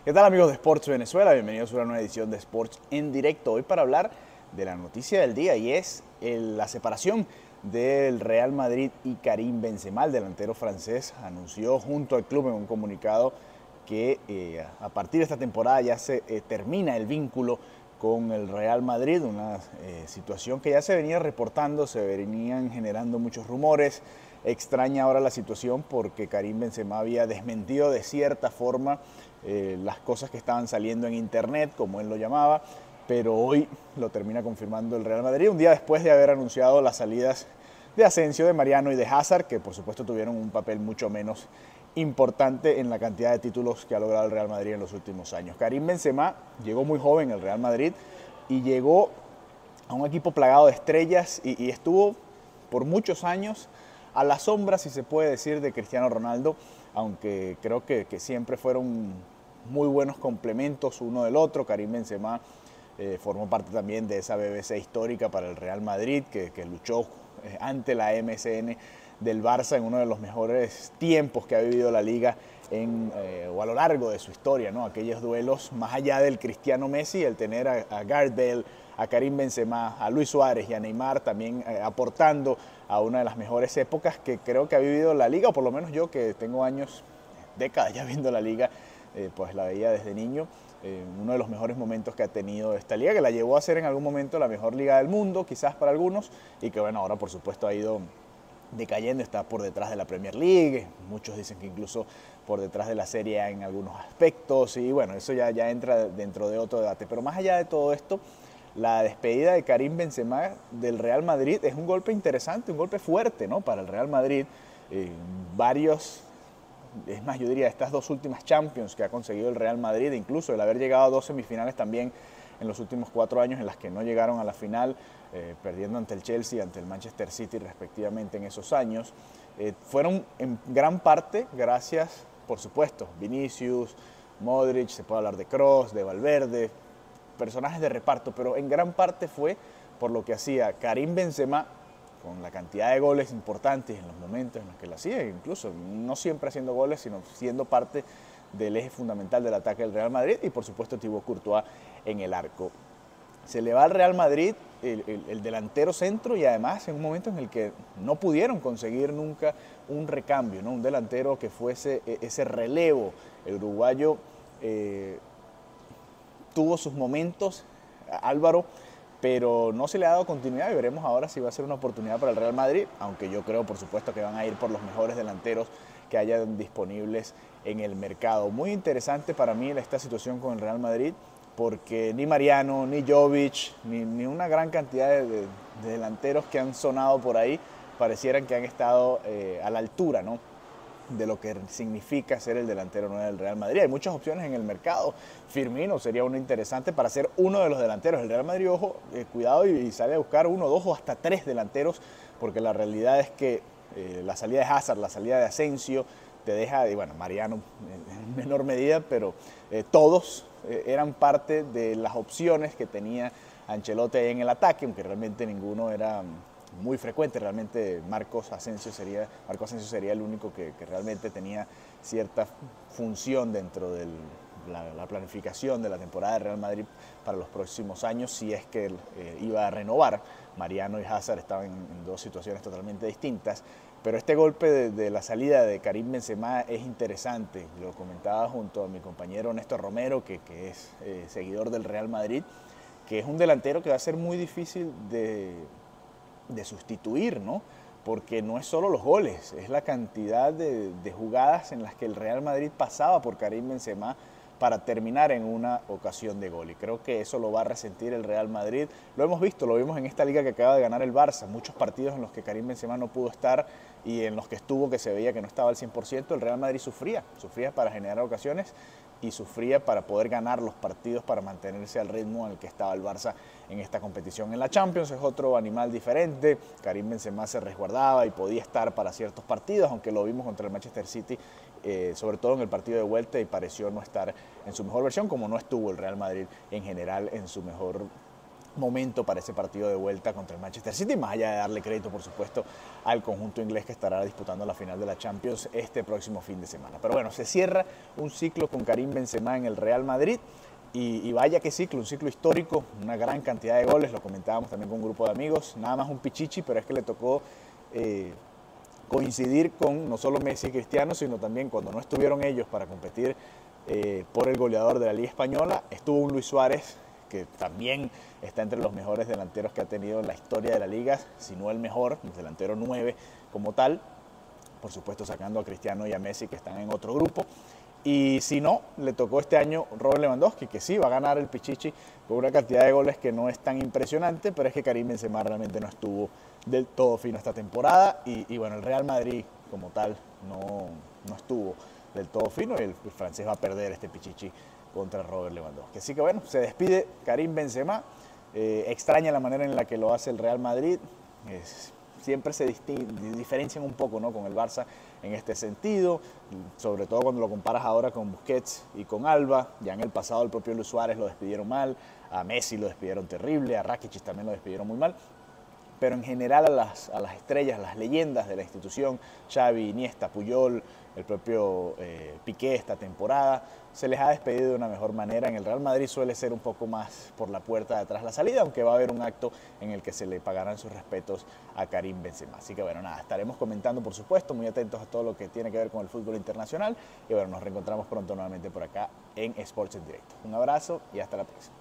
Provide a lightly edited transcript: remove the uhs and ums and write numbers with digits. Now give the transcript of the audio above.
¿Qué tal, amigos de Sports Venezuela? Bienvenidos a una nueva edición de Sports en directo. Hoy para hablar de la noticia del día y es la separación del Real Madrid y Karim Benzema. El delantero francés anunció junto al club en un comunicado que a partir de esta temporada ya se termina el vínculo con el Real Madrid, una situación que ya se venía reportando, se venían generando muchos rumores. Extraña ahora la situación porque Karim Benzema había desmentido de cierta forma las cosas que estaban saliendo en internet, como él lo llamaba, pero hoy lo termina confirmando el Real Madrid, un día después de haber anunciado las salidas de Asensio, de Mariano y de Hazard, que por supuesto tuvieron un papel mucho menos importante en la cantidad de títulos que ha logrado el Real Madrid en los últimos años. Karim Benzema llegó muy joven al Real Madrid y llegó a un equipo plagado de estrellas y estuvo por muchos años a la sombra, si se puede decir, de Cristiano Ronaldo, aunque creo que siempre fueron muy buenos complementos uno del otro. Karim Benzema formó parte también de esa BBC histórica para el Real Madrid, que luchó ante la MSN del Barça en uno de los mejores tiempos que ha vivido la liga o a lo largo de su historia, ¿no? Aquellos duelos, más allá del Cristiano Messi, el tener a Gareth Bale, a Karim Benzema, a Luis Suárez y a Neymar también aportando a una de las mejores épocas que creo que ha vivido la liga, o por lo menos yo que tengo años, décadas ya viendo la liga, pues la veía desde niño. Uno de los mejores momentos que ha tenido esta liga, que la llevó a ser en algún momento la mejor liga del mundo, quizás para algunos, y que bueno, ahora por supuesto ha ido decayendo, está por detrás de la Premier League, muchos dicen que incluso por detrás de la Serie A en algunos aspectos, y bueno, eso ya entra dentro de otro debate. Pero más allá de todo esto, la despedida de Karim Benzema del Real Madrid es un golpe interesante, un golpe fuerte, ¿no? Para el Real Madrid. Es más, yo diría, estas dos últimas Champions que ha conseguido el Real Madrid, incluso el haber llegado a dos semifinales también en los últimos 4 años en las que no llegaron a la final, perdiendo ante el Chelsea y ante el Manchester City respectivamente en esos años, fueron en gran parte gracias, por supuesto, Vinicius, Modric, se puede hablar de Kroos, de Valverde, personajes de reparto, pero en gran parte fue por lo que hacía Karim Benzema con la cantidad de goles importantes en los momentos en los que lo hacía, incluso no siempre haciendo goles, sino siendo parte del eje fundamental del ataque del Real Madrid, y por supuesto Thibaut Courtois en el arco. Se le va al Real Madrid el delantero centro y además en un momento en el que no pudieron conseguir nunca un recambio, ¿no? Un delantero que fuese ese relevo. El uruguayo tuvo sus momentos, Álvaro, pero no se le ha dado continuidad y veremos ahora si va a ser una oportunidad para el Real Madrid, aunque yo creo por supuesto que van a ir por los mejores delanteros que hayan disponibles en el mercado. Muy interesante para mí esta situación con el Real Madrid, porque ni Mariano, ni Jovic, ni una gran cantidad de delanteros que han sonado por ahí parecieran que han estado a la altura, ¿no?, de lo que significa ser el delantero 9 del Real Madrid. Hay muchas opciones en el mercado. Firmino sería uno interesante para ser uno de los delanteros. El Real Madrid, ojo, cuidado y sale a buscar 1, 2 o hasta 3 delanteros, porque la realidad es que la salida de Hazard, la salida de Asensio, te deja, y bueno, Mariano en menor medida, pero todos eran parte de las opciones que tenía Ancelotti en el ataque, aunque realmente ninguno era muy frecuente. Realmente Marco Asensio sería el único que realmente tenía cierta función dentro de la planificación de la temporada de Real Madrid para los próximos años, si es que iba a renovar. Mariano y Hazard estaban en dos situaciones totalmente distintas, pero este golpe de la salida de Karim Benzema es interesante. Lo comentaba junto a mi compañero Néstor Romero, que es seguidor del Real Madrid, que es un delantero que va a ser muy difícil de sustituir, ¿no? Porque no es solo los goles, es la cantidad de jugadas en las que el Real Madrid pasaba por Karim Benzema para terminar en una ocasión de gol. Y creo que eso lo va a resentir el Real Madrid. Lo hemos visto, lo vimos en esta liga que acaba de ganar el Barça. Muchos partidos en los que Karim Benzema no pudo estar y en los que estuvo, que se veía que no estaba al 100%, el Real Madrid sufría para generar ocasiones y sufría para poder ganar los partidos, para mantenerse al ritmo en el que estaba el Barça en esta competición. En la Champions es otro animal diferente. Karim Benzema se resguardaba y podía estar para ciertos partidos, aunque lo vimos contra el Manchester City, sobre todo en el partido de vuelta, y pareció no estar en su mejor versión, como no estuvo el Real Madrid en general en su mejor momento para ese partido de vuelta contra el Manchester City, más allá de darle crédito, por supuesto, al conjunto inglés que estará disputando la final de la Champions este próximo fin de semana. Pero bueno, se cierra un ciclo con Karim Benzema en el Real Madrid. Y vaya que ciclo, un ciclo histórico, una gran cantidad de goles, lo comentábamos también con un grupo de amigos, nada más un pichichi, pero es que le tocó coincidir con no solo Messi y Cristiano, sino también cuando no estuvieron ellos para competir por el goleador de la Liga Española, estuvo un Luis Suárez, que también está entre los mejores delanteros que ha tenido en la historia de la Liga, si no el mejor, el delantero 9 como tal, por supuesto sacando a Cristiano y a Messi que están en otro grupo. Y si no, le tocó este año Robert Lewandowski, que sí va a ganar el Pichichi con una cantidad de goles que no es tan impresionante, pero es que Karim Benzema realmente no estuvo del todo fino esta temporada. Y bueno, el Real Madrid como tal no estuvo del todo fino y el francés va a perder este Pichichi contra Robert Lewandowski. Así que bueno, se despide Karim Benzema, extraña la manera en la que lo hace el Real Madrid. Siempre se diferencian un poco, ¿no?, con el Barça en este sentido, sobre todo cuando lo comparas ahora con Busquets y con Alba. Ya en el pasado el propio Luis Suárez lo despidieron mal, a Messi lo despidieron terrible, a Rakitic también lo despidieron muy mal. Pero en general a las estrellas, a las leyendas de la institución, Xavi, Iniesta, Puyol, el propio Piqué esta temporada, se les ha despedido de una mejor manera. En el Real Madrid suele ser un poco más por la puerta de atrás la salida, aunque va a haber un acto en el que se le pagarán sus respetos a Karim Benzema. Así que bueno, nada, estaremos comentando, por supuesto, muy atentos a todo lo que tiene que ver con el fútbol internacional. Y bueno, nos reencontramos pronto nuevamente por acá en Sports en Directo. Un abrazo y hasta la próxima.